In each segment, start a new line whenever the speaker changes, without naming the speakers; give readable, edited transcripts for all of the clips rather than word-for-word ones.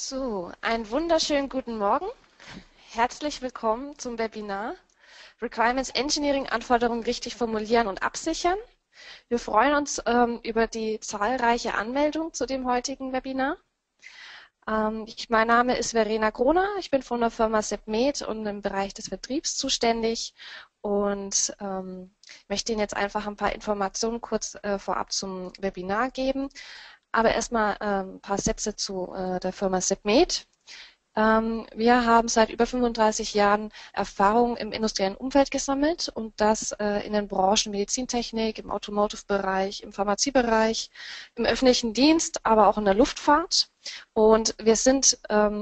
So, einen wunderschönen guten Morgen. Herzlich willkommen zum Webinar Requirements Engineering Anforderungen richtig formulieren und absichern. Wir freuen uns über die zahlreiche Anmeldung zu dem heutigen Webinar. Mein Name ist Verena Groner, ich bin von der Firma SEPMed und im Bereich des Vertriebs zuständig und möchte Ihnen jetzt einfach ein paar Informationen kurz vorab zum Webinar geben. Aber erstmal ein paar Sätze zu der Firma SEPMed. Wir haben seit über 35 Jahren Erfahrung im industriellen Umfeld gesammelt und das in den Branchen Medizintechnik, im Automotive-Bereich, im Pharmaziebereich, im öffentlichen Dienst, aber auch in der Luftfahrt. Und wir sind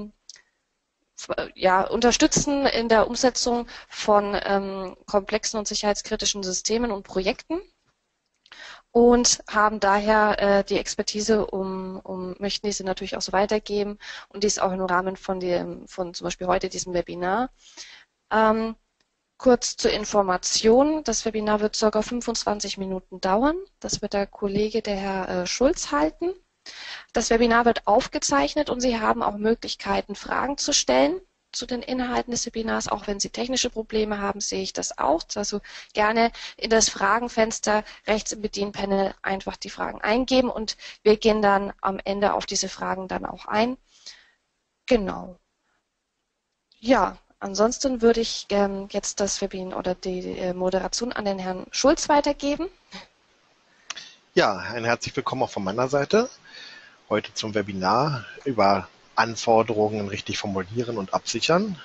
unterstützen in der Umsetzung von komplexen und sicherheitskritischen Systemen und Projekten. Und haben daher die Expertise, möchten diese natürlich auch so weitergeben und dies auch im Rahmen von zum Beispiel heute diesem Webinar. Kurz zur Information, das Webinar wird ca. 25 Minuten dauern. Das wird der Kollege, der Herr Schulz, halten. Das Webinar wird aufgezeichnet und Sie haben auch Möglichkeiten, Fragen zu stellen zu den Inhalten des Webinars. Auch wenn Sie technische Probleme haben, sehe ich das auch. Also gerne in das Fragenfenster rechts im Bedienpanel einfach die Fragen eingeben und wir gehen dann am Ende auf diese Fragen dann auch ein. Genau. Ja, ansonsten würde ich jetzt das Webinar oder die Moderation an den Herrn Schulz weitergeben.
Ja, ein herzlich willkommen auch von meiner Seite. Heute zum Webinar über Anforderungen richtig formulieren und absichern.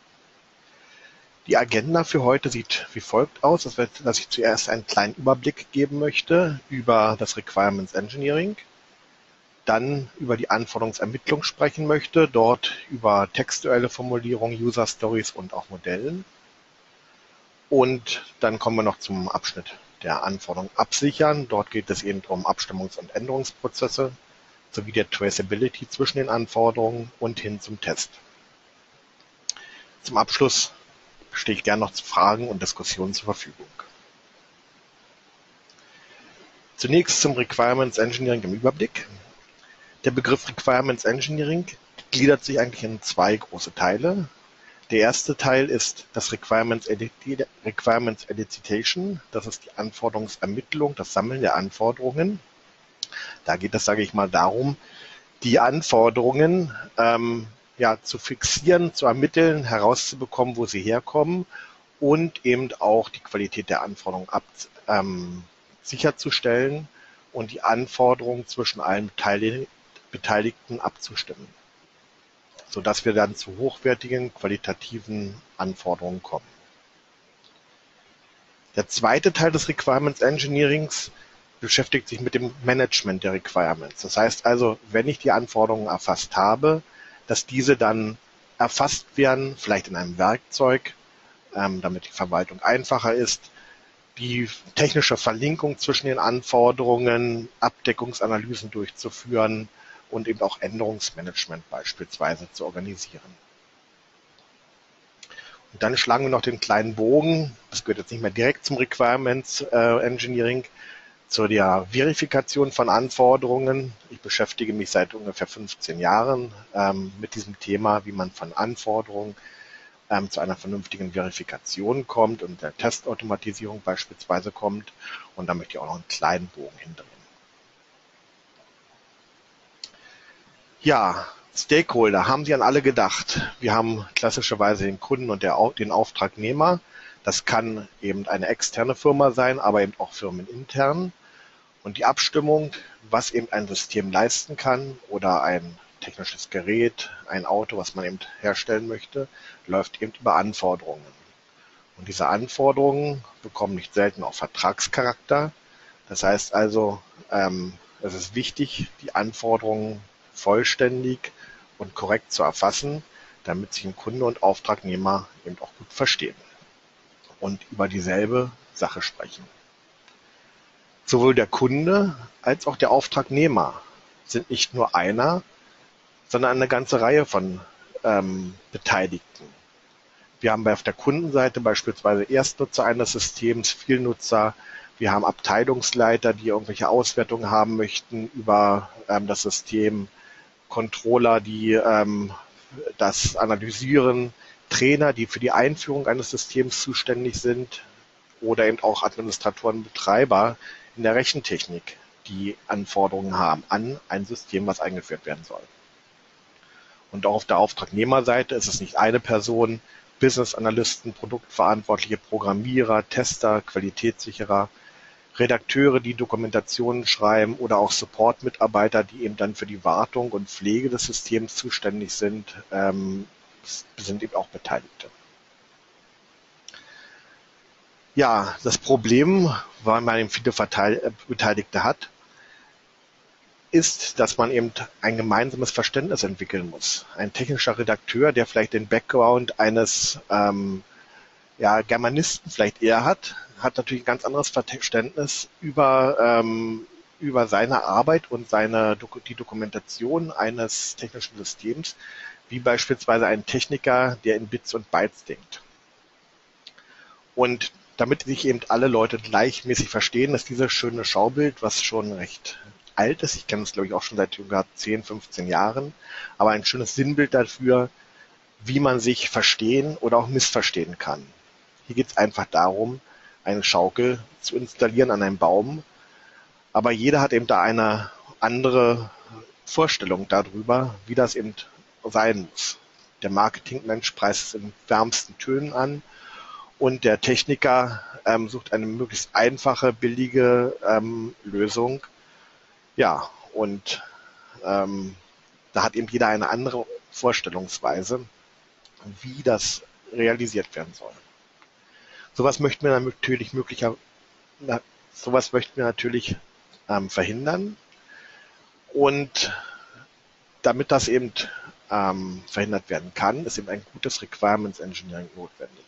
Die Agenda für heute sieht wie folgt aus, dass ich zuerst einen kleinen Überblick geben möchte über das Requirements Engineering, dann über die Anforderungsermittlung sprechen möchte, dort über textuelle Formulierungen, User Stories und auch Modellen. Und dann kommen wir noch zum Abschnitt der Anforderungen absichern. Dort geht es eben um Abstimmungs- und Änderungsprozesse sowie der Traceability zwischen den Anforderungen und hin zum Test. Zum Abschluss stehe ich gerne noch zu Fragen und Diskussionen zur Verfügung. Zunächst zum Requirements Engineering im Überblick. Der Begriff Requirements Engineering gliedert sich eigentlich in zwei große Teile. Der erste Teil ist das Requirements Elicitation, das ist die Anforderungsermittlung, das Sammeln der Anforderungen. Da geht es, sage ich mal, darum, die Anforderungen zu fixieren, zu ermitteln, herauszubekommen, wo sie herkommen und eben auch die Qualität der Anforderungen sicherzustellen und die Anforderungen zwischen allen Beteiligten abzustimmen, sodass wir dann zu hochwertigen, qualitativen Anforderungen kommen. Der zweite Teil des Requirements Engineerings beschäftigt sich mit dem Management der Requirements. Das heißt also, wenn ich die Anforderungen erfasst habe, dass diese dann erfasst werden, vielleicht in einem Werkzeug, damit die Verwaltung einfacher ist, die technische Verlinkung zwischen den Anforderungen, Abdeckungsanalysen durchzuführen und eben auch Änderungsmanagement beispielsweise zu organisieren. Und dann schlagen wir noch den kleinen Bogen, das gehört jetzt nicht mehr direkt zum Requirements Engineering, zu der Verifikation von Anforderungen. Ich beschäftige mich seit ungefähr 15 Jahren mit diesem Thema, wie man von Anforderungen zu einer vernünftigen Verifikation kommt und der Testautomatisierung beispielsweise kommt. Und da möchte ich auch noch einen kleinen Bogen hindrehen. Ja, Stakeholder, haben Sie an alle gedacht? Wir haben klassischerweise den Kunden und den Auftragnehmer. Das kann eben eine externe Firma sein, aber eben auch firmenintern. Und die Abstimmung, was eben ein System leisten kann oder ein technisches Gerät, ein Auto, was man eben herstellen möchte, läuft eben über Anforderungen. Und diese Anforderungen bekommen nicht selten auch Vertragscharakter. Das heißt also, es ist wichtig, die Anforderungen vollständig und korrekt zu erfassen, damit sich ein Kunde und Auftragnehmer eben auch gut verstehen und über dieselbe Sache sprechen. Sowohl der Kunde als auch der Auftragnehmer sind nicht nur einer, sondern eine ganze Reihe von Beteiligten. Wir haben auf der Kundenseite beispielsweise Erstnutzer eines Systems, Vielnutzer. Wir haben Abteilungsleiter, die irgendwelche Auswertungen haben möchten über das System. Controller, die das analysieren, Trainer, die für die Einführung eines Systems zuständig sind oder eben auch Administratoren, Betreiber in der Rechentechnik, die Anforderungen haben an ein System, was eingeführt werden soll. Und auch auf der Auftragnehmerseite ist es nicht eine Person, Business Analysten, Produktverantwortliche, Programmierer, Tester, Qualitätssicherer, Redakteure, die Dokumentationen schreiben oder auch Support-Mitarbeiter, die eben dann für die Wartung und Pflege des Systems zuständig sind, sind eben auch Beteiligte. Ja, das Problem, weil man eben viele Beteiligte hat, ist, dass man eben ein gemeinsames Verständnis entwickeln muss. Ein technischer Redakteur, der vielleicht den Background eines Germanisten vielleicht eher hat natürlich ein ganz anderes Verständnis über seine Arbeit und die Dokumentation eines technischen Systems, wie beispielsweise ein Techniker, der in Bits und Bytes denkt. Und damit sich eben alle Leute gleichmäßig verstehen, ist dieses schöne Schaubild, was schon recht alt ist, ich kenne es glaube ich auch schon seit 10, 15 Jahren, aber ein schönes Sinnbild dafür, wie man sich verstehen oder auch missverstehen kann. Hier geht es einfach darum, eine Schaukel zu installieren an einem Baum, aber jeder hat eben da eine andere Vorstellung darüber, wie das eben sein muss. Der Marketingmensch preist es in wärmsten Tönen an und der Techniker sucht eine möglichst einfache, billige Lösung. Ja, und da hat eben jeder eine andere Vorstellungsweise, wie das realisiert werden soll. Sowas möchten wir natürlich verhindern. Und damit das eben verhindert werden kann, ist eben ein gutes Requirements Engineering notwendig.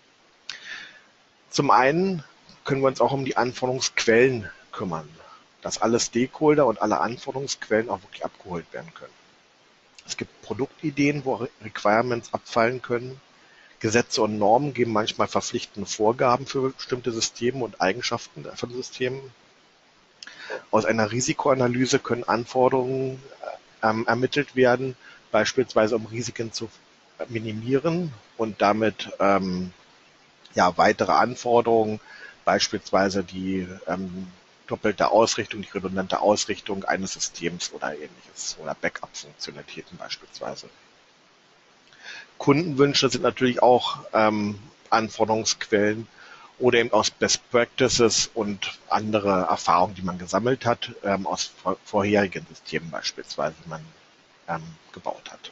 Zum einen können wir uns auch um die Anforderungsquellen kümmern, dass alle Stakeholder und alle Anforderungsquellen auch wirklich abgeholt werden können. Es gibt Produktideen, wo Requirements abfallen können. Gesetze und Normen geben manchmal verpflichtende Vorgaben für bestimmte Systeme und Eigenschaften von Systemen. Aus einer Risikoanalyse können Anforderungen ermittelt werden, beispielsweise um Risiken zu minimieren und damit weitere Anforderungen, beispielsweise die doppelte Ausrichtung, die redundante Ausrichtung eines Systems oder ähnliches oder Backup-Funktionalitäten beispielsweise. Kundenwünsche sind natürlich auch Anforderungsquellen oder eben aus Best Practices und andere Erfahrungen, die man gesammelt hat, aus vorherigen Systemen beispielsweise, die man gebaut hat.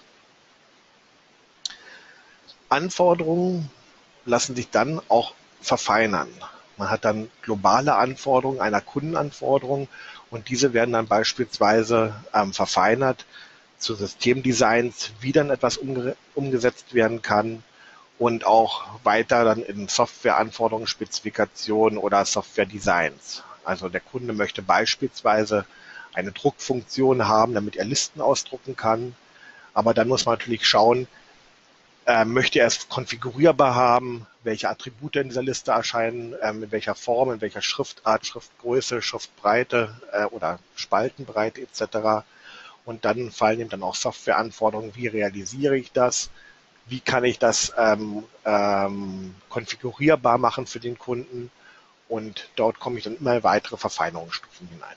Anforderungen lassen sich dann auch verfeinern. Man hat dann globale Anforderungen einer Kundenanforderung und diese werden dann beispielsweise verfeinert zu Systemdesigns, wie dann etwas umgesetzt werden kann und auch weiter dann in Softwareanforderungen, Spezifikationen oder Software-Designs. Also der Kunde möchte beispielsweise eine Druckfunktion haben, damit er Listen ausdrucken kann, aber dann muss man natürlich schauen, möchte er es konfigurierbar haben, welche Attribute in dieser Liste erscheinen, in welcher Form, in welcher Schriftart, Schriftgröße, Schriftbreite oder Spaltenbreite etc. Und dann fallen ihm dann auch Softwareanforderungen, wie realisiere ich das, wie kann ich das konfigurierbar machen für den Kunden und dort komme ich dann immer weitere Verfeinerungsstufen hinein.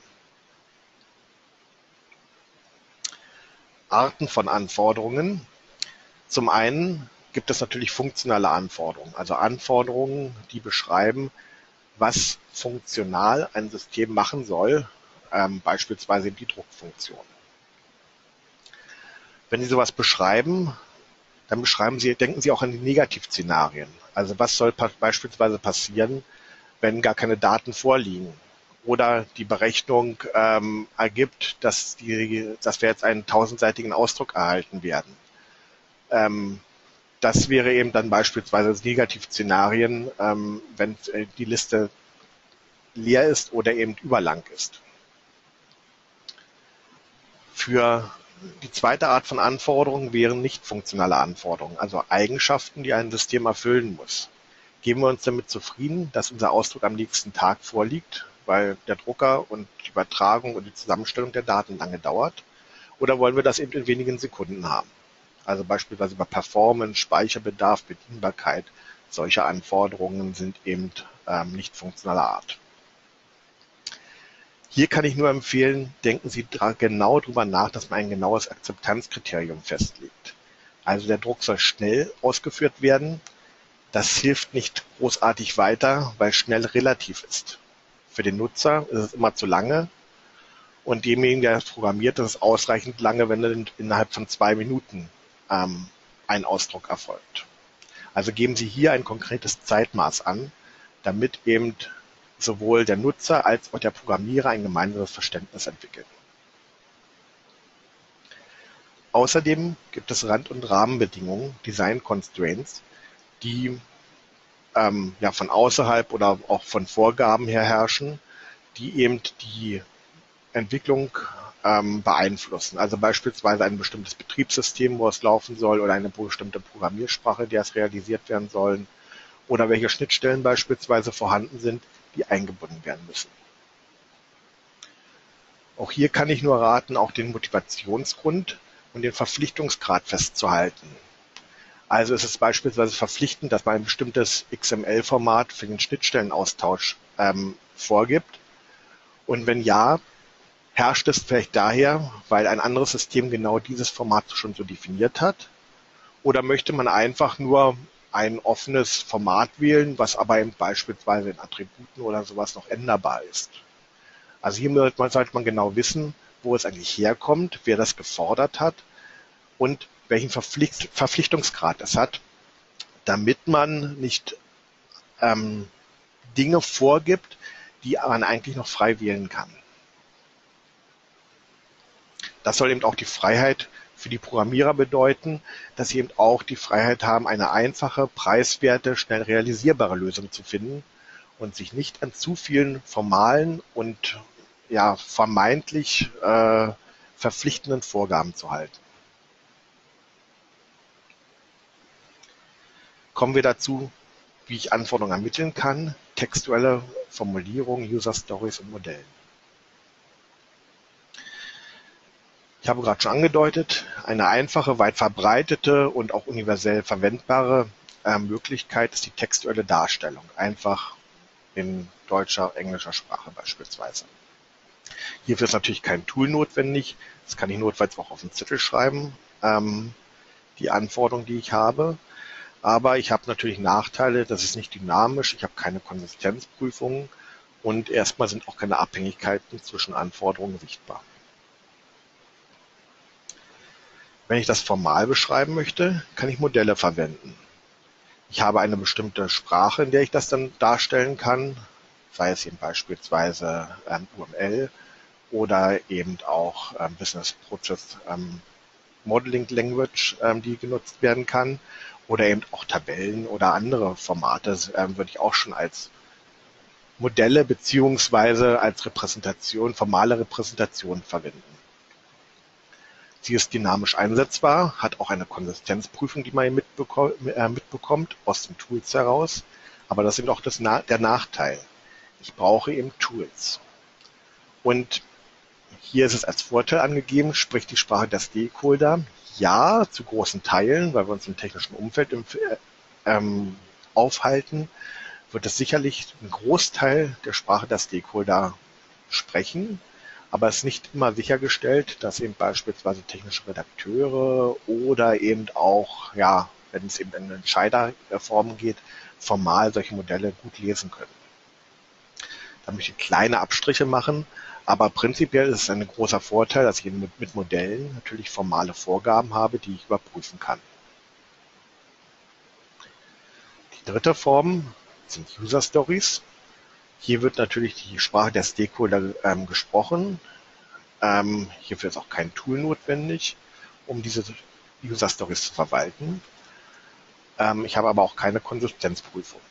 Arten von Anforderungen. Zum einen gibt es natürlich funktionale Anforderungen, also Anforderungen, die beschreiben, was funktional ein System machen soll, beispielsweise die Druckfunktion. Wenn Sie sowas beschreiben, dann denken Sie auch an die Negativszenarien. Also was soll beispielsweise passieren, wenn gar keine Daten vorliegen? Oder die Berechnung ergibt, dass wir jetzt einen 1000-seitigen Ausdruck erhalten werden. Das wäre eben dann beispielsweise Negativszenarien, wenn die Liste leer ist oder eben überlang ist. Für die zweite Art von Anforderungen wären nicht funktionale Anforderungen, also Eigenschaften, die ein System erfüllen muss. Geben wir uns damit zufrieden, dass unser Ausdruck am nächsten Tag vorliegt, weil der Drucker und die Übertragung und die Zusammenstellung der Daten lange dauert? oder wollen wir das eben in wenigen Sekunden haben? Also beispielsweise über Performance, Speicherbedarf, Bedienbarkeit. Solche Anforderungen sind eben nicht funktionaler Art. Hier kann ich nur empfehlen, denken Sie genau darüber nach, dass man ein genaues Akzeptanzkriterium festlegt. Also der Druck soll schnell ausgeführt werden. Das hilft nicht großartig weiter, weil schnell relativ ist. Für den Nutzer ist es immer zu lange und demjenigen, der es programmiert, ist es ausreichend lange, wenn innerhalb von 2 Minuten ein Ausdruck erfolgt. Also geben Sie hier ein konkretes Zeitmaß an, damit eben sowohl der Nutzer als auch der Programmierer ein gemeinsames Verständnis entwickeln. Außerdem gibt es Rand- und Rahmenbedingungen, Design Constraints, die von außerhalb oder auch von Vorgaben her herrschen, die eben die Entwicklung beeinflussen. Also beispielsweise ein bestimmtes Betriebssystem, wo es laufen soll, oder eine bestimmte Programmiersprache, der es realisiert werden sollen, oder welche Schnittstellen beispielsweise vorhanden sind, die eingebunden werden müssen. Auch hier kann ich nur raten, auch den Motivationsgrund und den Verpflichtungsgrad festzuhalten. Also ist es beispielsweise verpflichtend, dass man ein bestimmtes XML-Format für den Schnittstellenaustausch vorgibt. Und wenn ja, herrscht es vielleicht daher, weil ein anderes System genau dieses Format schon so definiert hat? Oder möchte man einfach nur ein offenes Format wählen, was aber eben beispielsweise in Attributen oder sowas noch änderbar ist? Also hier sollte man genau wissen, wo es eigentlich herkommt, wer das gefordert hat und welchen Verpflichtungsgrad es hat, damit man nicht Dinge vorgibt, die man eigentlich noch frei wählen kann. Das soll eben auch die Freiheit für die Programmierer bedeuten, dass sie eben auch die Freiheit haben, eine einfache, preiswerte, schnell realisierbare Lösung zu finden und sich nicht an zu vielen formalen und vermeintlich verpflichtenden Vorgaben zu halten. Kommen wir dazu, wie ich Anforderungen ermitteln kann, textuelle Formulierungen, User Stories und Modellen. Ich habe gerade schon angedeutet, eine einfache, weit verbreitete und auch universell verwendbare Möglichkeit ist die textuelle Darstellung, einfach in deutscher, englischer Sprache beispielsweise. Hierfür ist natürlich kein Tool notwendig, das kann ich notfalls auch auf den Zettel schreiben, die Anforderungen, die ich habe. Aber ich habe natürlich Nachteile, das ist nicht dynamisch, ich habe keine Konsistenzprüfungen und erstmal sind auch keine Abhängigkeiten zwischen Anforderungen sichtbar. Wenn ich das formal beschreiben möchte, kann ich Modelle verwenden. Ich habe eine bestimmte Sprache, in der ich das dann darstellen kann, sei es eben beispielsweise UML oder eben auch Business Process Modeling Language, die genutzt werden kann, oder eben auch Tabellen oder andere Formate würde ich auch schon als Modelle beziehungsweise als Repräsentation, formale Repräsentation verwenden. Sie ist dynamisch einsetzbar, hat auch eine Konsistenzprüfung, die man mitbekommt aus den Tools heraus. Aber das ist eben auch der Nachteil. Ich brauche eben Tools. Und hier ist es als Vorteil angegeben, spricht die Sprache der Stakeholder. Ja, zu großen Teilen, weil wir uns im technischen Umfeld aufhalten, wird es sicherlich einen Großteil der Sprache der Stakeholder sprechen. Aber es ist nicht immer sichergestellt, dass eben beispielsweise technische Redakteure oder eben auch, wenn es eben in Entscheiderformen geht, formal solche Modelle gut lesen können. Da möchte ich kleine Abstriche machen, aber prinzipiell ist es ein großer Vorteil, dass ich eben mit Modellen natürlich formale Vorgaben habe, die ich überprüfen kann. Die dritte Form sind User Stories. Hier wird natürlich die Sprache der Stakeholder gesprochen. Hierfür ist auch kein Tool notwendig, um diese User Stories zu verwalten. Ich habe aber auch keine Konsistenzprüfung.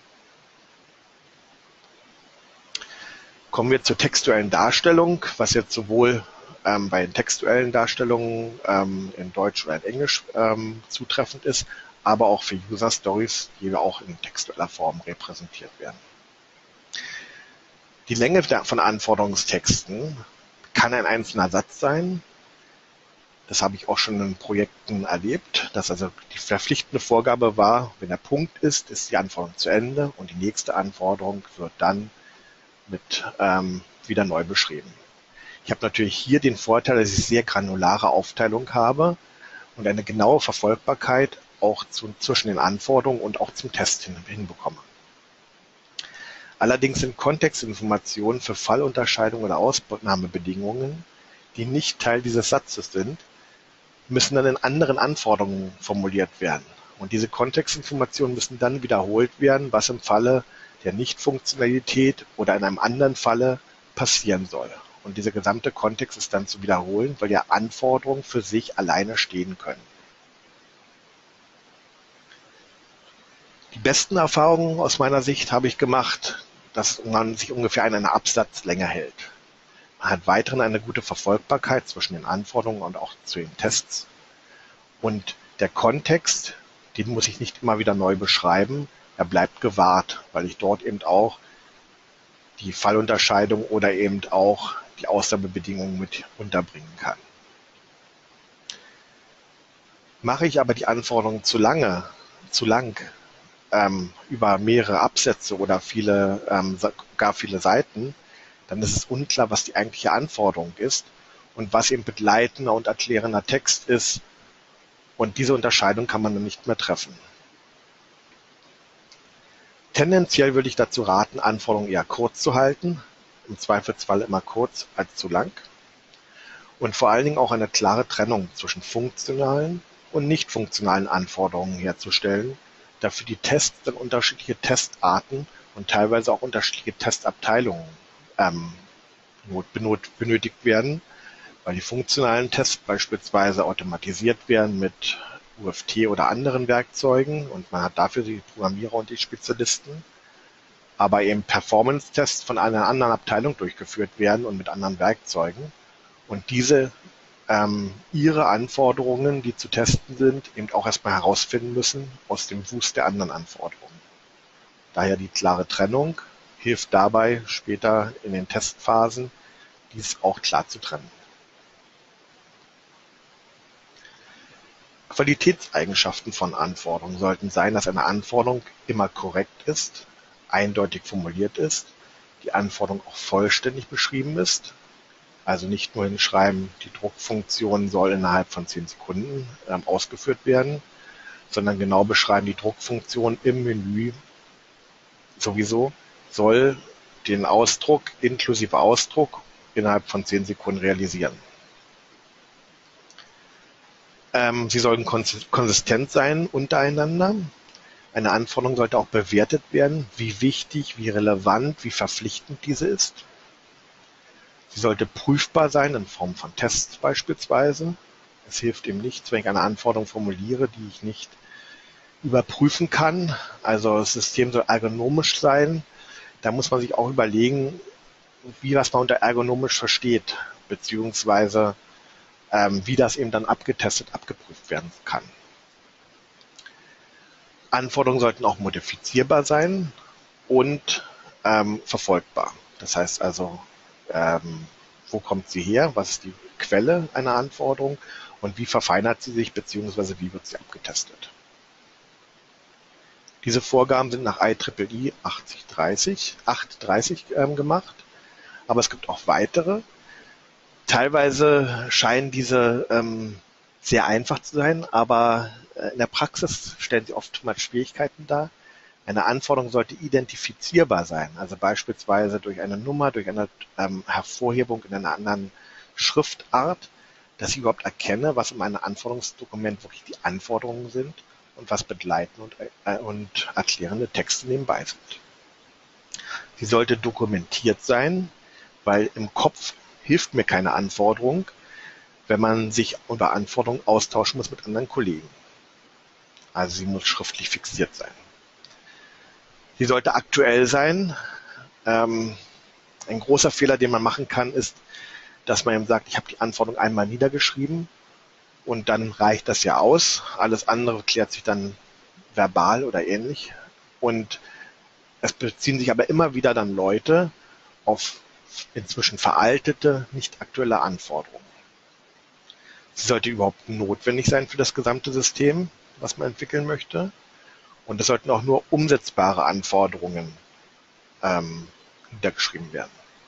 Kommen wir zur textuellen Darstellung, was jetzt sowohl bei den textuellen Darstellungen in Deutsch oder in Englisch zutreffend ist, aber auch für User Stories, die auch in textueller Form repräsentiert werden. Die Länge von Anforderungstexten kann ein einzelner Satz sein, Das habe ich auch schon in Projekten erlebt, dass also die verpflichtende Vorgabe war, wenn der Punkt ist die Anforderung zu Ende und die nächste Anforderung wird dann mit wieder neu beschrieben. Ich habe natürlich hier den Vorteil, dass ich sehr granulare Aufteilung habe und eine genaue Verfolgbarkeit auch zwischen den Anforderungen und auch zum Test hinbekomme. Allerdings sind Kontextinformationen für Fallunterscheidungen oder Ausnahmebedingungen, die nicht Teil dieses Satzes sind, müssen dann in anderen Anforderungen formuliert werden. Und diese Kontextinformationen müssen dann wiederholt werden, was im Falle der Nichtfunktionalität oder in einem anderen Falle passieren soll. Und dieser gesamte Kontext ist dann zu wiederholen, weil ja Anforderungen für sich alleine stehen können. Die besten Erfahrungen aus meiner Sicht habe ich gemacht, dass man sich ungefähr an einer Absatzlänge hält. Man hat weiterhin eine gute Verfolgbarkeit zwischen den Anforderungen und auch zu den Tests. Und der Kontext, den muss ich nicht immer wieder neu beschreiben, er bleibt gewahrt, weil ich dort eben auch die Fallunterscheidung oder eben auch die Ausnahmebedingungen mit unterbringen kann. Mache ich aber die Anforderungen zu lang, über mehrere Absätze oder gar viele Seiten, dann ist es unklar, was die eigentliche Anforderung ist und was eben begleitender und erklärender Text ist. Und diese Unterscheidung kann man dann nicht mehr treffen. Tendenziell würde ich dazu raten, Anforderungen eher kurz zu halten, im Zweifelsfall immer kurz als zu lang. Und vor allen Dingen auch eine klare Trennung zwischen funktionalen und nicht funktionalen Anforderungen herzustellen, da für die Tests dann unterschiedliche Testarten und teilweise auch unterschiedliche Testabteilungen benötigt werden, weil die funktionalen Tests beispielsweise automatisiert werden mit UFT oder anderen Werkzeugen und man hat dafür die Programmierer und die Spezialisten, aber eben Performance-Tests von einer anderen Abteilung durchgeführt werden und mit anderen Werkzeugen und diese ihre Anforderungen, die zu testen sind, eben auch erstmal herausfinden müssen aus dem Wust der anderen Anforderungen. Daher die klare Trennung hilft dabei, später in den Testphasen dies auch klar zu trennen. Qualitätseigenschaften von Anforderungen sollten sein, dass eine Anforderung immer korrekt ist, eindeutig formuliert ist, die Anforderung auch vollständig beschrieben ist, also nicht nur hinschreiben, die Druckfunktion soll innerhalb von 10 Sekunden ausgeführt werden, sondern genau beschreiben, die Druckfunktion im Menü sowieso soll den Ausdruck inklusive Ausdruck innerhalb von 10 Sekunden realisieren. Sie sollten konsistent sein untereinander. Eine Anforderung sollte auch bewertet werden, wie wichtig, wie relevant, wie verpflichtend diese ist. Sie sollte prüfbar sein in Form von Tests beispielsweise. Es hilft eben nichts, wenn ich eine Anforderung formuliere, die ich nicht überprüfen kann. Also das System soll ergonomisch sein. Da muss man sich auch überlegen, was man unter ergonomisch versteht, beziehungsweise wie das eben dann abgetestet, abgeprüft werden kann. Anforderungen sollten auch modifizierbar sein und verfolgbar. Das heißt also, wo kommt sie her, was ist die Quelle einer Anforderung und wie verfeinert sie sich, beziehungsweise wie wird sie abgetestet. Diese Vorgaben sind nach IEEE 830 gemacht, aber es gibt auch weitere. Teilweise scheinen diese sehr einfach zu sein, aber in der Praxis stellen sie oftmals Schwierigkeiten dar. Eine Anforderung sollte identifizierbar sein, also beispielsweise durch eine Nummer, durch eine Hervorhebung in einer anderen Schriftart, dass ich überhaupt erkenne, was in meinem Anforderungsdokument wirklich die Anforderungen sind und was begleitende und erklärende Texte nebenbei sind. Sie sollte dokumentiert sein, weil im Kopf hilft mir keine Anforderung, wenn man sich über Anforderungen austauschen muss mit anderen Kollegen. Also sie muss schriftlich fixiert sein. Sie sollte aktuell sein. Ein großer Fehler, den man machen kann, ist, dass man eben sagt, ich habe die Anforderung einmal niedergeschrieben und dann reicht das ja aus. Alles andere klärt sich dann verbal oder ähnlich. Und es beziehen sich aber immer wieder dann Leute auf inzwischen veraltete, nicht aktuelle Anforderungen. Sie sollte überhaupt notwendig sein für das gesamte System, was man entwickeln möchte. Und es sollten auch nur umsetzbare Anforderungen niedergeschrieben werden.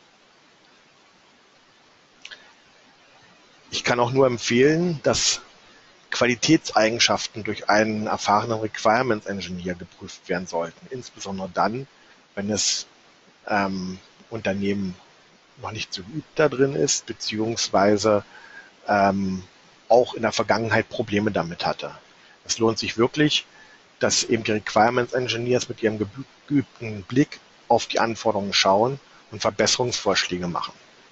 Ich kann auch nur empfehlen, dass Qualitätseigenschaften durch einen erfahrenen Requirements Engineer geprüft werden sollten, insbesondere dann, wenn das Unternehmen noch nicht so geübt da drin ist, beziehungsweise auch in der Vergangenheit Probleme damit hatte. Es lohnt sich wirklich, dass eben die Requirements Engineers mit ihrem geübten Blick auf die Anforderungen schauen und Verbesserungsvorschläge machen.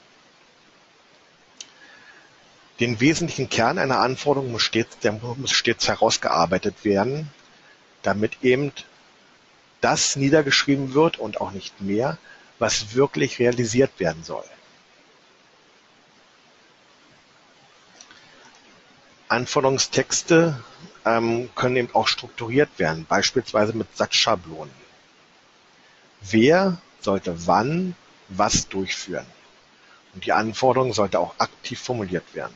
Den wesentlichen Kern einer Anforderung muss stets herausgearbeitet werden, damit eben das niedergeschrieben wird und auch nicht mehr, was wirklich realisiert werden soll. Anforderungstexte können eben auch strukturiert werden, beispielsweise mit Satzschablonen. Wer sollte wann was durchführen? Und die Anforderung sollte auch aktiv formuliert werden.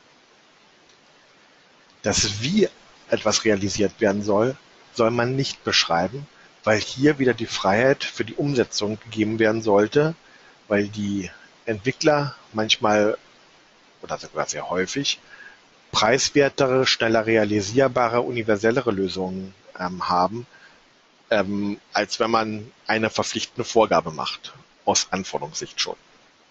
Das Wie etwas realisiert werden soll, soll man nicht beschreiben, weil hier wieder die Freiheit für die Umsetzung gegeben werden sollte, weil die Entwickler manchmal oder sogar sehr häufig preiswertere, schneller realisierbare, universellere Lösungen haben, als wenn man eine verpflichtende Vorgabe macht, aus Anforderungssicht schon.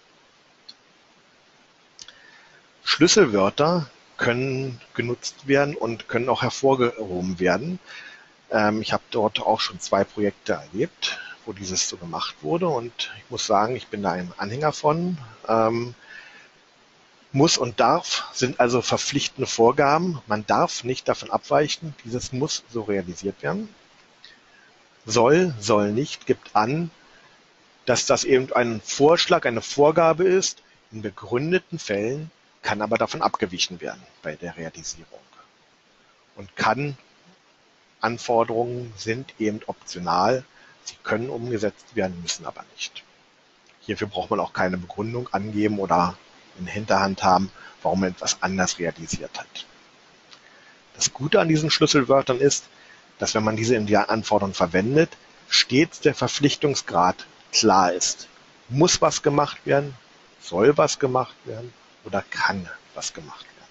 Schlüsselwörter können genutzt werden und können auch hervorgehoben werden. Ich habe dort auch schon 2 Projekte erlebt, wo dieses so gemacht wurde und ich muss sagen, ich bin da ein Anhänger von. Muss und darf sind also verpflichtende Vorgaben. Man darf nicht davon abweichen. Dieses muss so realisiert werden. Soll nicht gibt an, dass das eben ein Vorschlag, eine Vorgabe ist. In begründeten Fällen kann aber davon abgewichen werden bei der Realisierung. Und Anforderungen sind eben optional. Sie können umgesetzt werden, müssen aber nicht. Hierfür braucht man auch keine Begründung angeben oder in der Hinterhand haben, warum man etwas anders realisiert hat. Das Gute an diesen Schlüsselwörtern ist, dass wenn man diese in der Anforderung verwendet, stets der Verpflichtungsgrad klar ist. Muss was gemacht werden? Soll was gemacht werden? Oder kann was gemacht werden?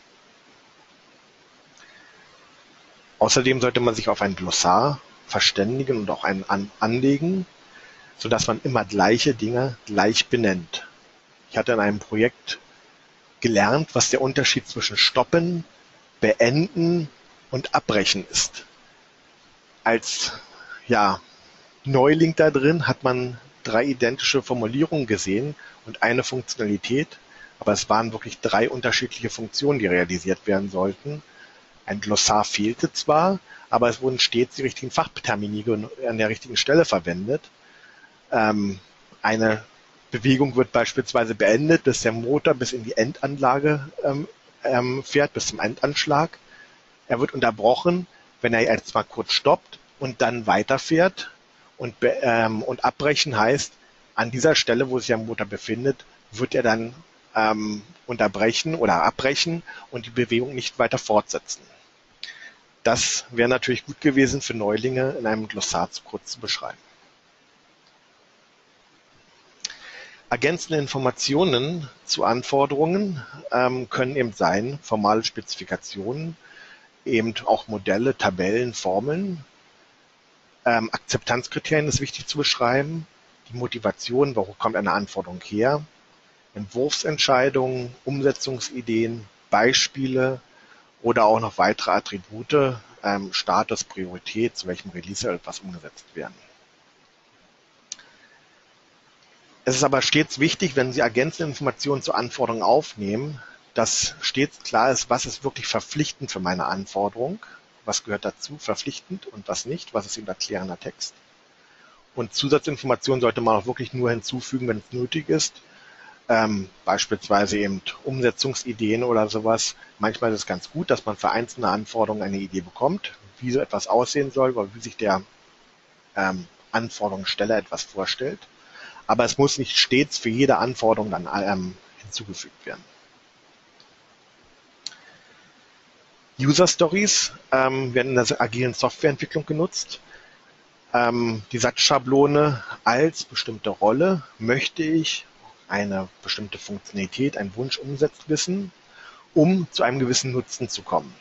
Außerdem sollte man sich auf ein Glossar verständigen und auch einen anlegen, sodass man immer gleiche Dinge gleich benennt. Ich hatte in einem Projekt gelernt, was der Unterschied zwischen stoppen, beenden und abbrechen ist. Als Neuling da drin hat man 3 identische Formulierungen gesehen und eine Funktionalität, aber es waren wirklich 3 unterschiedliche Funktionen, die realisiert werden sollten. Ein Glossar fehlte zwar, aber es wurden stets die richtigen Fachtermini an der richtigen Stelle verwendet. Eine Bewegung wird beispielsweise beendet, bis der Motor bis in die Endanlage fährt, bis zum Endanschlag. Er wird unterbrochen, wenn er jetzt mal kurz stoppt und dann weiterfährt. Und abbrechen heißt, an dieser Stelle, wo sich der Motor befindet, wird er dann unterbrechen oder abbrechen und die Bewegung nicht weiter fortsetzen. Das wäre natürlich gut gewesen für Neulinge in einem Glossar kurz zu beschreiben. Ergänzende Informationen zu Anforderungen können eben sein, formale Spezifikationen, eben auch Modelle, Tabellen, Formeln. Akzeptanzkriterien ist wichtig zu beschreiben, die Motivation, warum kommt eine Anforderung her, Entwurfsentscheidungen, Umsetzungsideen, Beispiele oder auch noch weitere Attribute, Status, Priorität, zu welchem Release soll etwas umgesetzt werden. Es ist aber stets wichtig, wenn Sie ergänzende Informationen zur Anforderung aufnehmen, dass stets klar ist, was ist wirklich verpflichtend für meine Anforderung, was gehört dazu, verpflichtend und was nicht, was ist eben erklärender Text. Und Zusatzinformationen sollte man auch wirklich nur hinzufügen, wenn es nötig ist, beispielsweise eben Umsetzungsideen oder sowas. Manchmal ist es ganz gut, dass man für einzelne Anforderungen eine Idee bekommt, wie so etwas aussehen soll, oder wie sich der Anforderungssteller etwas vorstellt. Aber es muss nicht stets für jede Anforderung dann hinzugefügt werden. User Stories werden in der agilen Softwareentwicklung genutzt. Die Satzschablone als bestimmte Rolle möchte ich eine bestimmte Funktionalität, einen Wunsch umsetzt wissen, um zu einem gewissen Nutzen zu kommen.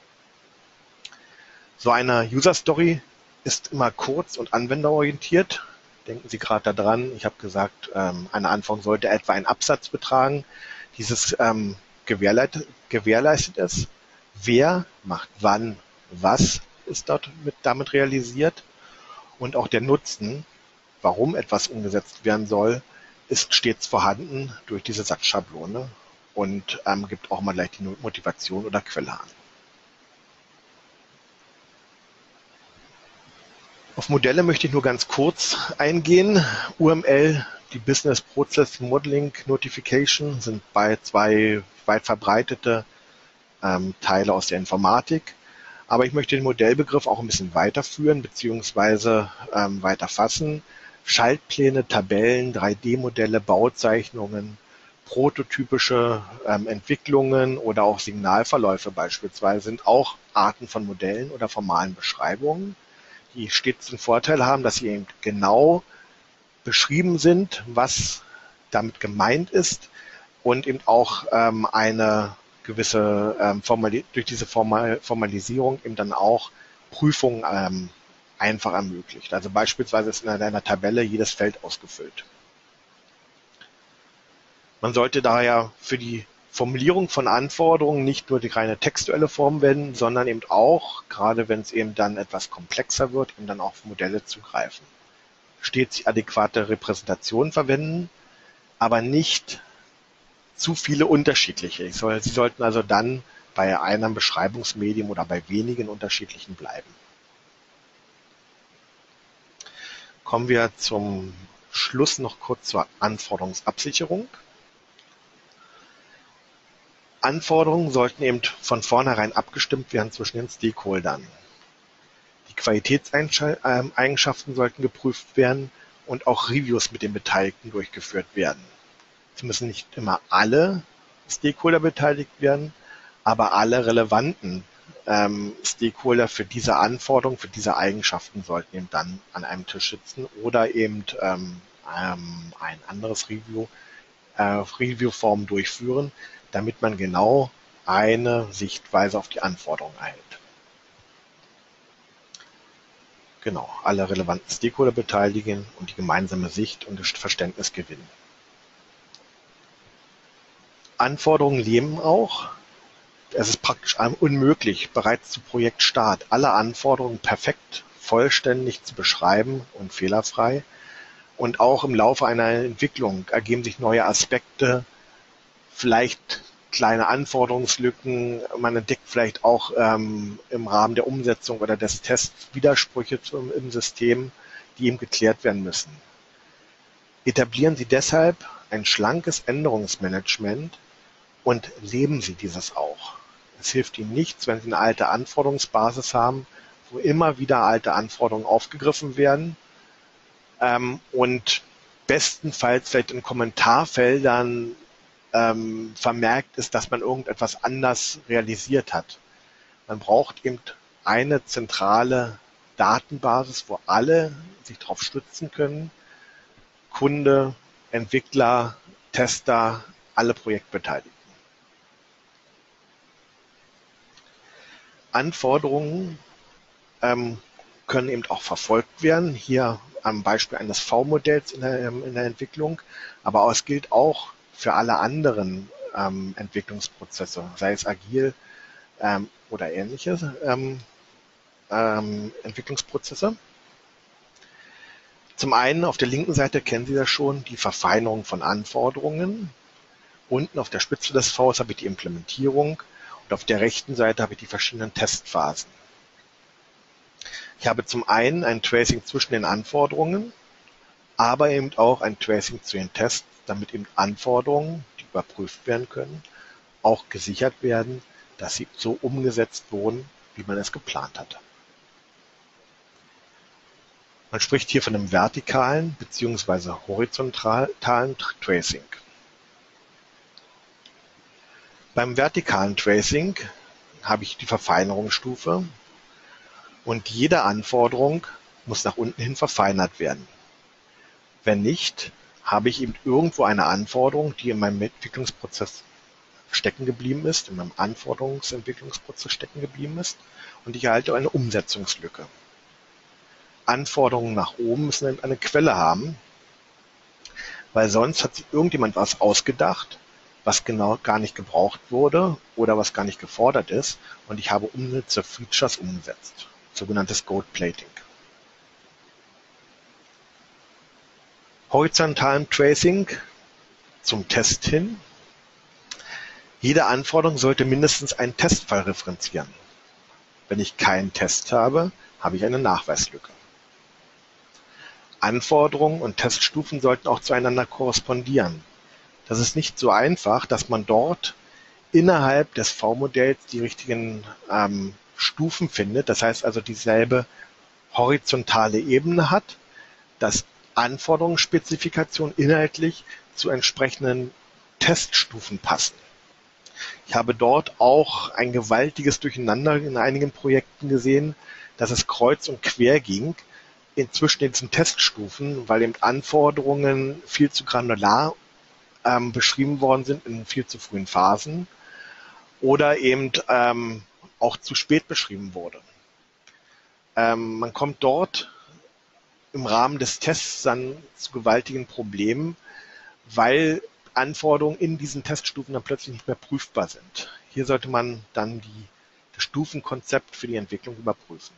So eine User Story ist immer kurz und anwenderorientiert. Denken Sie gerade daran, ich habe gesagt, eine Anforderung sollte etwa einen Absatz betragen. Dieses gewährleistet es, wer macht wann was, ist damit realisiert. Und auch der Nutzen, warum etwas umgesetzt werden soll, ist stets vorhanden durch diese Satzschablone und gibt auch mal gleich die Motivation oder Quelle an. Auf Modelle möchte ich nur ganz kurz eingehen. UML, die Business Process Modeling Notification, sind zwei weit verbreitete Teile aus der Informatik. Aber ich möchte den Modellbegriff auch ein bisschen weiterführen bzw. weiter fassen. Schaltpläne, Tabellen, 3D-Modelle, Bauzeichnungen, prototypische Entwicklungen oder auch Signalverläufe beispielsweise sind auch Arten von Modellen oder formalen Beschreibungen, die stets den Vorteil haben, dass sie eben genau beschrieben sind, was damit gemeint ist und eben auch eine gewisse durch diese Formalisierung eben dann auch Prüfungen einfach ermöglicht. Also beispielsweise ist in einer Tabelle jedes Feld ausgefüllt. Man sollte daher für die Formulierung von Anforderungen nicht nur die reine textuelle Form wenden, sondern eben auch, gerade wenn es eben dann etwas komplexer wird, eben dann auch auf Modelle zugreifen. Stets die adäquate Repräsentation verwenden, aber nicht zu viele unterschiedliche. Sie sollten also dann bei einem Beschreibungsmedium oder bei wenigen unterschiedlichen bleiben. Kommen wir zum Schluss noch kurz zur Anforderungsabsicherung. Anforderungen sollten eben von vornherein abgestimmt werden zwischen den Stakeholdern. Die Qualitätseigenschaften sollten geprüft werden und auch Reviews mit den Beteiligten durchgeführt werden. Es müssen nicht immer alle Stakeholder beteiligt werden, aber alle relevanten Stakeholder für diese Anforderungen, für diese Eigenschaften sollten eben dann an einem Tisch sitzen oder eben ein anderes Reviewform durchführen, damit man genau eine Sichtweise auf die Anforderungen erhält. Genau, alle relevanten Stakeholder beteiligen und die gemeinsame Sicht und das Verständnis gewinnen. Anforderungen leben auch. Es ist praktisch unmöglich, bereits zu Projektstart alle Anforderungen perfekt, vollständig zu beschreiben und fehlerfrei. Und auch im Laufe einer Entwicklung ergeben sich neue Aspekte, vielleicht kleine Anforderungslücken. Man entdeckt vielleicht auch im Rahmen der Umsetzung oder des Tests Widersprüche im System, die eben geklärt werden müssen. Etablieren Sie deshalb ein schlankes Änderungsmanagement und leben Sie dieses auch. Es hilft Ihnen nichts, wenn Sie eine alte Anforderungsbasis haben, wo immer wieder alte Anforderungen aufgegriffen werden und bestenfalls vielleicht in Kommentarfeldern vermerkt ist, dass man irgendetwas anders realisiert hat. Man braucht eben eine zentrale Datenbasis, wo alle sich darauf stützen können. Kunde, Entwickler, Tester, alle Projektbeteiligten. Anforderungen können eben auch verfolgt werden. Hier am Beispiel eines V-Modells in der Entwicklung. Aber es gilt auch für alle anderen Entwicklungsprozesse, sei es agil oder ähnliche Entwicklungsprozesse. Zum einen auf der linken Seite kennen Sie das schon, die Verfeinerung von Anforderungen. Unten auf der Spitze des Vs habe ich die Implementierung und auf der rechten Seite habe ich die verschiedenen Testphasen. Ich habe zum einen ein Tracing zwischen den Anforderungen, aber eben auch ein Tracing zu den Tests, damit eben Anforderungen, die überprüft werden können, auch gesichert werden, dass sie so umgesetzt wurden, wie man es geplant hatte. Man spricht hier von einem vertikalen bzw. horizontalen Tracing. Beim vertikalen Tracing habe ich die Verfeinerungsstufe und jede Anforderung muss nach unten hin verfeinert werden. Wenn nicht, habe ich eben irgendwo eine Anforderung, die in meinem Entwicklungsprozess stecken geblieben ist, in meinem Anforderungsentwicklungsprozess stecken geblieben ist und ich erhalte eine Umsetzungslücke. Anforderungen nach oben müssen eben eine Quelle haben, weil sonst hat sich irgendjemand was ausgedacht, was genau gar nicht gebraucht wurde oder was gar nicht gefordert ist und ich habe unnütze Features umgesetzt, sogenanntes Gold Plating. Horizontalen Tracing zum Test hin. Jede Anforderung sollte mindestens einen Testfall referenzieren. Wenn ich keinen Test habe, habe ich eine Nachweislücke. Anforderungen und Teststufen sollten auch zueinander korrespondieren. Das ist nicht so einfach, dass man dort innerhalb des V-Modells die richtigen Stufen findet. Das heißt also dieselbe horizontale Ebene hat, dass Anforderungsspezifikation inhaltlich zu entsprechenden Teststufen passen. Ich habe dort auch ein gewaltiges Durcheinander in einigen Projekten gesehen, dass es kreuz und quer ging zwischen diesen Teststufen, weil eben Anforderungen viel zu granular beschrieben worden sind in viel zu frühen Phasen oder eben auch zu spät beschrieben wurde. Man kommt dort im Rahmen des Tests dann zu gewaltigen Problemen, weil Anforderungen in diesen Teststufen dann plötzlich nicht mehr prüfbar sind. Hier sollte man dann das Stufenkonzept für die Entwicklung überprüfen.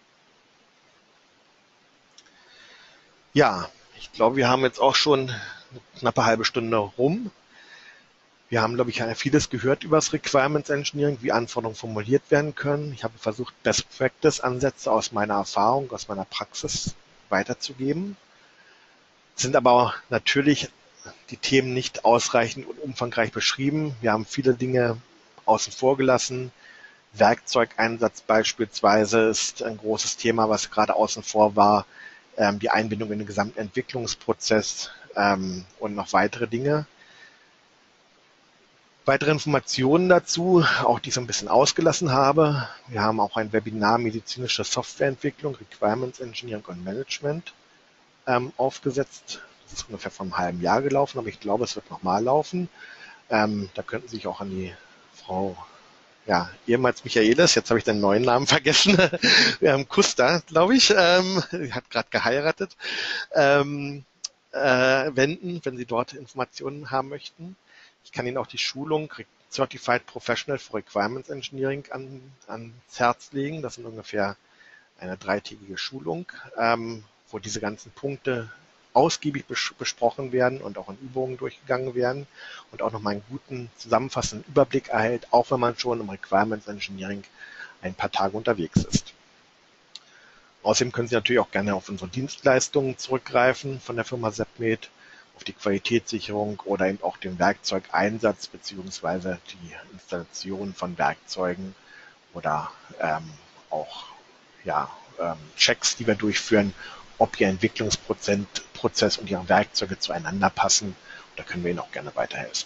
Ja, ich glaube, wir haben jetzt auch schon eine knappe halbe Stunde rum. Wir haben, glaube ich, vieles gehört über das Requirements Engineering, wie Anforderungen formuliert werden können. Ich habe versucht, Best Practice Ansätze aus meiner Erfahrung, aus meiner Praxis weiterzugeben. Sind aber natürlich die Themen nicht ausreichend und umfangreich beschrieben. Wir haben viele Dinge außen vor gelassen. Werkzeugeinsatz beispielsweise ist ein großes Thema, was gerade außen vor war. Die Einbindung in den gesamten Entwicklungsprozess und noch weitere Dinge. Weitere Informationen dazu, auch die ich so ein bisschen ausgelassen habe. Wir haben auch ein Webinar medizinische Softwareentwicklung, Requirements Engineering und Management aufgesetzt. Das ist ungefähr vor einem halben Jahr gelaufen, aber ich glaube, es wird nochmal laufen. Da könnten Sie sich auch an die Frau, ja, ehemals Michaelis, jetzt habe ich den neuen Namen vergessen, Kuster, glaube ich, sie hat gerade geheiratet, wenden, wenn Sie dort Informationen haben möchten. Ich kann Ihnen auch die Schulung Certified Professional for Requirements Engineering ans Herz legen. Das sind ungefähr eine 3-tägige Schulung, wo diese ganzen Punkte ausgiebig besprochen werden und auch in Übungen durchgegangen werden und auch nochmal einen guten zusammenfassenden Überblick erhält, auch wenn man schon im Requirements Engineering ein paar Tage unterwegs ist. Außerdem können Sie natürlich auch gerne auf unsere Dienstleistungen zurückgreifen von der Firma Sepmed, auf die Qualitätssicherung oder eben auch den Werkzeugeinsatz bzw. die Installation von Werkzeugen oder auch Checks, die wir durchführen, ob Ihr Entwicklungsprozess und Ihre Werkzeuge zueinander passen. Da können wir Ihnen auch gerne weiterhelfen.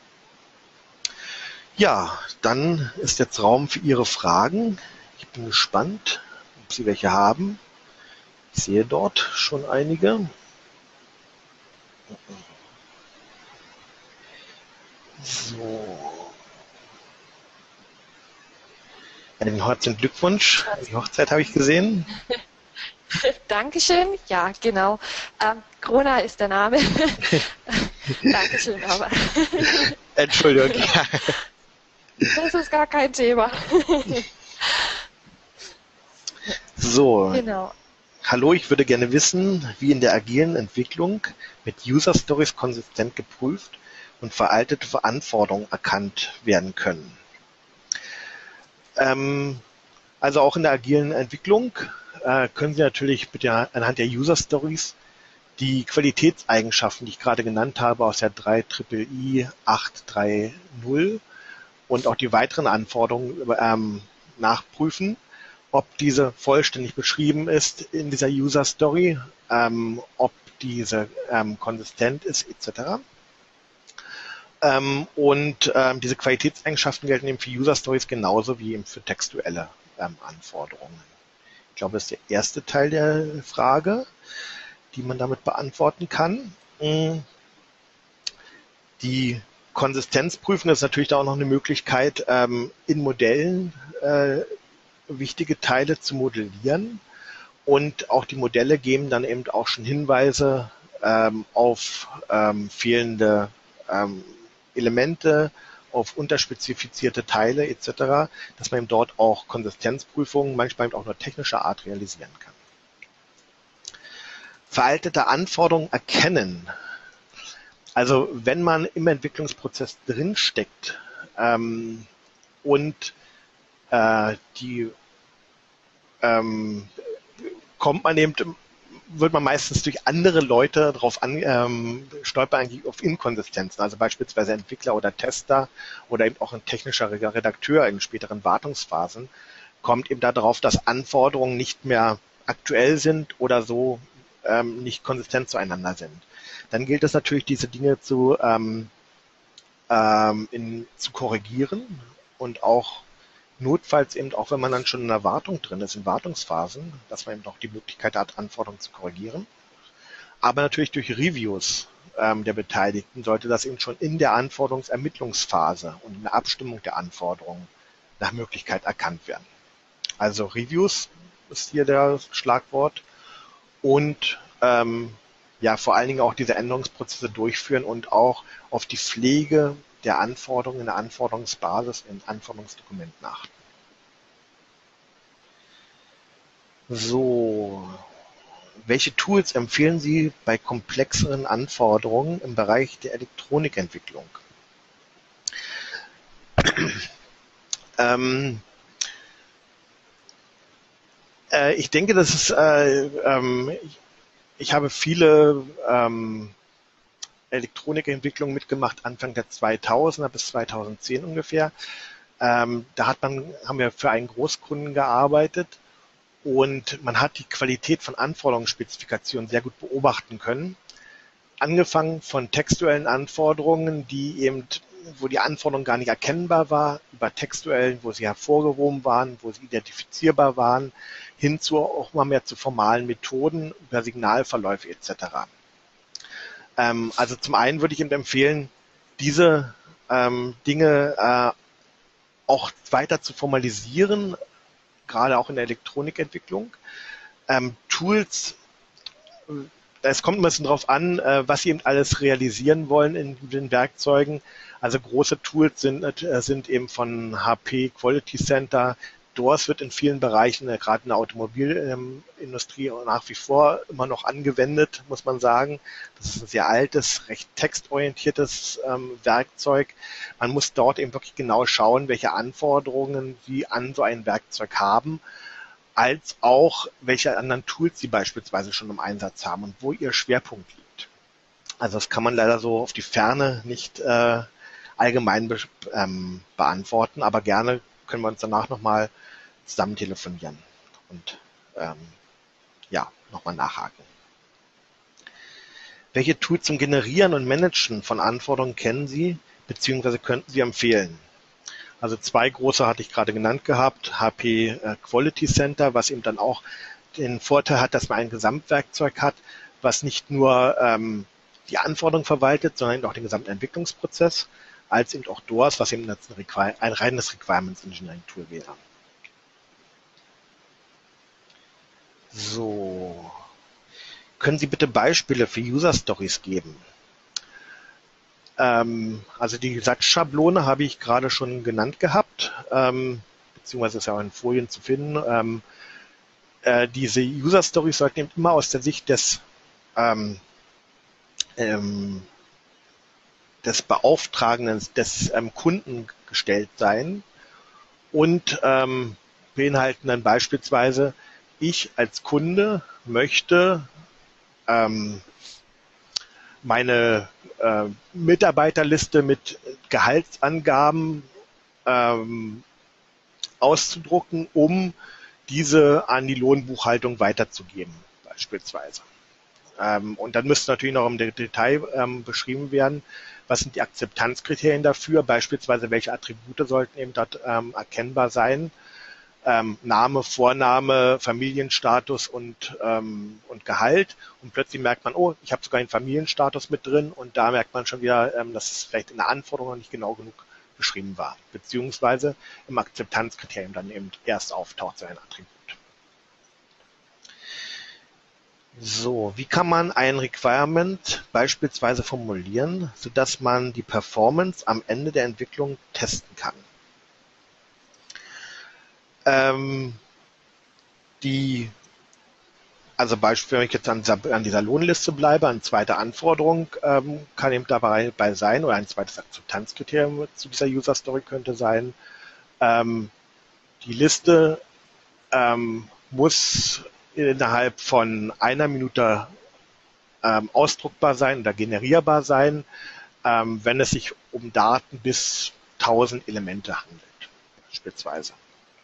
Ja, dann ist jetzt Raum für Ihre Fragen. Ich bin gespannt, ob Sie welche haben. Ich sehe dort schon einige. So. Ja, den herzlichen Glückwunsch. Die Hochzeit habe ich gesehen.
Dankeschön. Ja, genau. Krona ist der Name. Dankeschön, aber.
Entschuldigung.
Das ist gar kein Thema.
So.
Genau.
Hallo, ich würde gerne wissen, wie in der agilen Entwicklung mit User Stories konsistent geprüft und veraltete Anforderungen erkannt werden können. Also auch in der agilen Entwicklung können Sie natürlich anhand der User Stories die Qualitätseigenschaften, die ich gerade genannt habe, aus der 3IEEE 830 und auch die weiteren Anforderungen nachprüfen, ob diese vollständig beschrieben ist in dieser User Story, ob diese konsistent ist, etc. Diese Qualitätseigenschaften gelten eben für User Stories genauso wie eben für textuelle Anforderungen. Ich glaube, das ist der erste Teil der Frage, die man damit beantworten kann. Die Konsistenzprüfung ist natürlich da auch noch eine Möglichkeit, in Modellen wichtige Teile zu modellieren. Und auch die Modelle geben dann eben auch schon Hinweise auf fehlende Elemente, auf unterspezifizierte Teile etc., dass man eben dort auch Konsistenzprüfungen, manchmal eben auch nur technischer Art realisieren kann. Veraltete Anforderungen erkennen. Also wenn man im Entwicklungsprozess drinsteckt kommt man eben, wird man meistens durch andere Leute darauf stolpern eigentlich auf Inkonsistenzen, also beispielsweise Entwickler oder Tester oder eben auch ein technischer Redakteur in späteren Wartungsphasen, kommt eben darauf, dass Anforderungen nicht mehr aktuell sind oder so nicht konsistent zueinander sind. Dann gilt es natürlich, diese Dinge zu korrigieren und auch notfalls eben auch, wenn man dann schon in der Wartung drin ist, in Wartungsphasen, dass man eben auch die Möglichkeit hat, Anforderungen zu korrigieren. Aber natürlich durch Reviews der Beteiligten sollte das eben schon in der Anforderungsermittlungsphase und in der Abstimmung der Anforderungen nach Möglichkeit erkannt werden. Also Reviews ist hier das Schlagwort und ja, vor allen Dingen auch diese Änderungsprozesse durchführen und auch auf die Pflege der Anforderungen in der Anforderungsbasis im Anforderungsdokument achten. So, welche Tools empfehlen Sie bei komplexeren Anforderungen im Bereich der Elektronikentwicklung? Ich denke, das ist, ich habe viele Elektronikentwicklung mitgemacht, Anfang der 2000er bis 2010 ungefähr. Da haben wir für einen Großkunden gearbeitet und man hat die Qualität von Anforderungsspezifikationen sehr gut beobachten können. Angefangen von textuellen Anforderungen, wo die Anforderung gar nicht erkennbar war, über textuellen, wo sie hervorgehoben waren, wo sie identifizierbar waren, hin zu auch mal mehr zu formalen Methoden, über Signalverläufe etc. Also zum einen würde ich eben empfehlen, diese Dinge auch weiter zu formalisieren, gerade auch in der Elektronikentwicklung. Tools, es kommt ein bisschen darauf an, was Sie eben alles realisieren wollen in den Werkzeugen. Also große Tools sind eben von HP Quality Center. DOORS wird in vielen Bereichen, gerade in der Automobilindustrie, nach wie vor immer noch angewendet, muss man sagen. Das ist ein sehr altes, recht textorientiertes Werkzeug. Man muss dort eben wirklich genau schauen, welche Anforderungen Sie an so ein Werkzeug haben, als auch welche anderen Tools Sie beispielsweise schon im Einsatz haben und wo Ihr Schwerpunkt liegt. Also das kann man leider so auf die Ferne nicht allgemein beantworten, aber gerne können wir uns danach nochmal zusammen telefonieren und ja, nochmal nachhaken. Welche Tools zum Generieren und Managen von Anforderungen kennen Sie bzw. könnten Sie empfehlen? Also zwei große hatte ich gerade genannt gehabt, HP Quality Center, was eben dann auch den Vorteil hat, dass man ein Gesamtwerkzeug hat, was nicht nur die Anforderungen verwaltet, sondern eben auch den gesamten Entwicklungsprozess, als eben auch DOORS, was eben ein reines Requirements Engineering Tool wäre. So, können Sie bitte Beispiele für User Stories geben? Also die Satzschablone habe ich gerade schon genannt gehabt, beziehungsweise ist ja auch in Folien zu finden. Diese User Stories sollten eben immer aus der Sicht des Beauftragenden, des Kunden gestellt sein und beinhalten dann beispielsweise, ich als Kunde möchte meine Mitarbeiterliste mit Gehaltsangaben auszudrucken, um diese an die Lohnbuchhaltung weiterzugeben, beispielsweise. Und dann müsste natürlich noch im Detail beschrieben werden, was sind die Akzeptanzkriterien dafür, beispielsweise welche Attribute sollten eben dort erkennbar sein. Name, Vorname, Familienstatus und Gehalt. Und plötzlich merkt man, oh, ich habe sogar einen Familienstatus mit drin und da merkt man schon wieder, dass es vielleicht in der Anforderung noch nicht genau genug beschrieben war, beziehungsweise im Akzeptanzkriterium dann eben erst auftaucht so ein Attribut. So, wie kann man ein Requirement beispielsweise formulieren, sodass man die Performance am Ende der Entwicklung testen kann? Also Beispiel, wenn ich jetzt an dieser Lohnliste bleibe, eine zweite Anforderung kann eben dabei sein, oder ein zweites Akzeptanzkriterium zu dieser User Story könnte sein, die Liste muss innerhalb von einer Minute ausdruckbar sein oder generierbar sein, wenn es sich um Daten bis 1000 Elemente handelt, beispielsweise.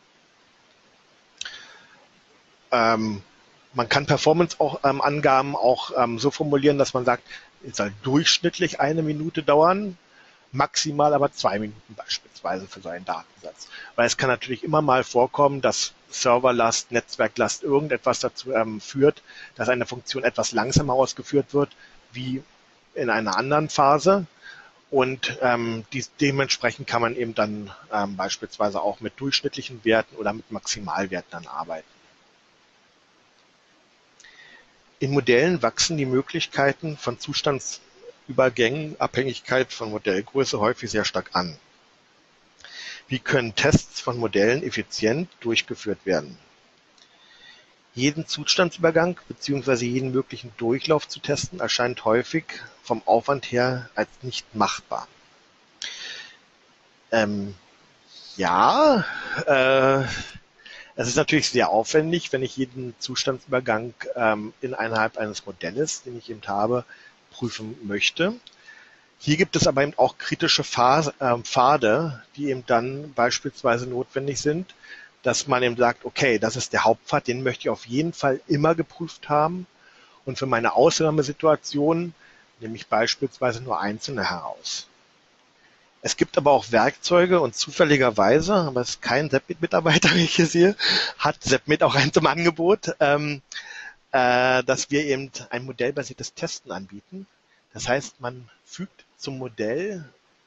Man kann Performance-Angaben auch so formulieren, dass man sagt, es soll durchschnittlich 1 Minute dauern, maximal aber 2 Minuten beispielsweise für so einen Datensatz. Weil es kann natürlich immer mal vorkommen, dass Serverlast, Netzwerklast irgendetwas dazu führt, dass eine Funktion etwas langsamer ausgeführt wird, wie in einer anderen Phase. Und dementsprechend kann man eben dann beispielsweise auch mit durchschnittlichen Werten oder mit Maximalwerten dann arbeiten. In Modellen wachsen die Möglichkeiten von Zustandsübergängen Abhängigkeit von Modellgröße häufig sehr stark an. Wie können Tests von Modellen effizient durchgeführt werden? Jeden Zustandsübergang bzw. jeden möglichen Durchlauf zu testen erscheint häufig vom Aufwand her als nicht machbar. Es ist natürlich sehr aufwendig, wenn ich jeden Zustandsübergang innerhalb eines Modells, den ich eben habe, prüfen möchte. Hier gibt es aber eben auch kritische Pfade, die eben dann beispielsweise notwendig sind, dass man eben sagt, okay, das ist der Hauptpfad, den möchte ich auf jeden Fall immer geprüft haben und für meine Ausnahmesituation nehme ich beispielsweise nur einzelne heraus. Es gibt aber auch Werkzeuge und zufälligerweise, aber es ist kein SEPMIT-Mitarbeiter, wie ich hier sehe, hat SEPMIT auch eins im Angebot, dass wir eben ein modellbasiertes Testen anbieten. Das heißt, man fügt zum Modell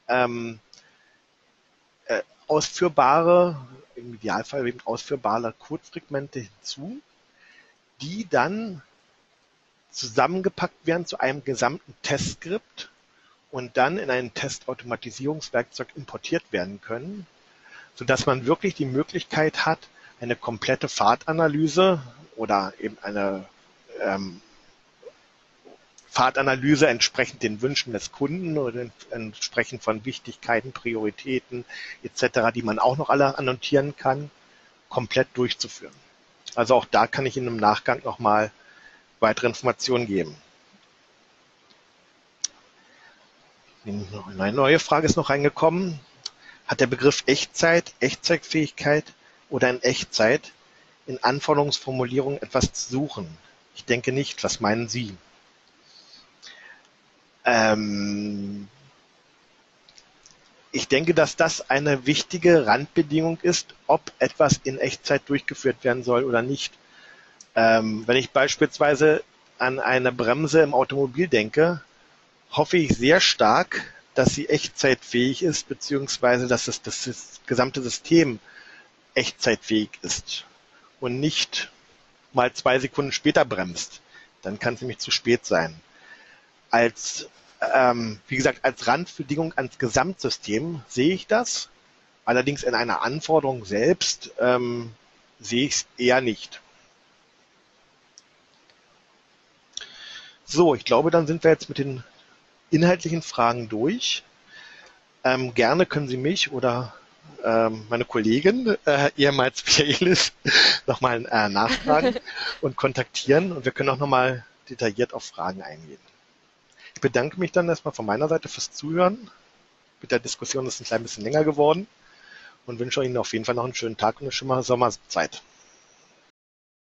ausführbare, im Idealfall eben ausführbare Codefragmente hinzu, die dann zusammengepackt werden zu einem gesamten Testskript und dann in ein Testautomatisierungswerkzeug importiert werden können, sodass man wirklich die Möglichkeit hat, eine komplette Pfadanalyse oder eben eine Pfadanalyse entsprechend den Wünschen des Kunden oder entsprechend von Wichtigkeiten, Prioritäten etc., die man auch noch alle annotieren kann, komplett durchzuführen. Also auch da kann ich Ihnen im Nachgang nochmal weitere Informationen geben. Eine neue Frage ist noch reingekommen. Hat der Begriff Echtzeit, Echtzeitfähigkeit oder in Echtzeit in Anforderungsformulierungen etwas zu suchen? Ich denke nicht. Was meinen Sie? Ich denke, dass das eine wichtige Randbedingung ist, ob etwas in Echtzeit durchgeführt werden soll oder nicht. Wenn ich beispielsweise an eine Bremse im Automobil denke, hoffe ich sehr stark, dass sie echtzeitfähig ist, beziehungsweise dass das gesamte System echtzeitfähig ist und nicht mal 2 Sekunden später bremst. Dann kann es nämlich zu spät sein. Wie gesagt, als Randbedingung ans Gesamtsystem sehe ich das. Allerdings in einer Anforderung selbst sehe ich es eher nicht. So, ich glaube, dann sind wir jetzt mit den inhaltlichen Fragen durch. Gerne können Sie mich oder meine Kollegin, ehemals Pierre-Elis, nochmal nachfragen und kontaktieren und wir können auch nochmal detailliert auf Fragen eingehen. Ich bedanke mich dann erstmal von meiner Seite fürs Zuhören. Mit der Diskussion ist es ein klein bisschen länger geworden und wünsche Ihnen auf jeden Fall noch einen schönen Tag und eine schöne Sommerzeit.